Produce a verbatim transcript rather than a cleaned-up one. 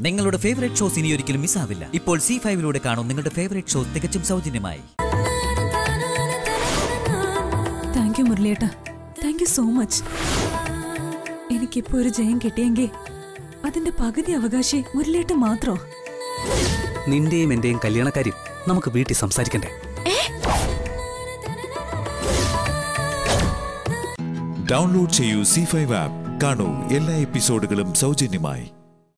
നിങ്ങളുടെ favourite shows ഇനി ഒരിക്കലും മിസ്സാവില്ല. ഇപ്പോൾ സി ഫൈവിലൂടെ കാണും നിങ്ങളുടെ ഫേവറേറ്റ് ഷോ തികച്ചും സൗജന്യമായി. താങ്ക് യു മുരളിയേട്ടാ, താങ്ക് യു സോ മച്ച്. എനിക്കിപ്പോ ഒരു ജയം കിട്ടിയെങ്കിൽ അതിന്റെ പകുതി അവകാശി മുരളിയേട്ട മാത്രോ? നിന്റെയും എന്റെയും കല്യാണക്കാര്യം നമുക്ക് വീട്ടിൽ സംസാരിക്കണ്ടേ? ഡൗൺലോഡ് ചെയ്യൂ സി ഫൈവ് ആപ്പ്. കാണൂ എല്ലാ എപ്പിസോഡുകളും സൗജന്യമായി.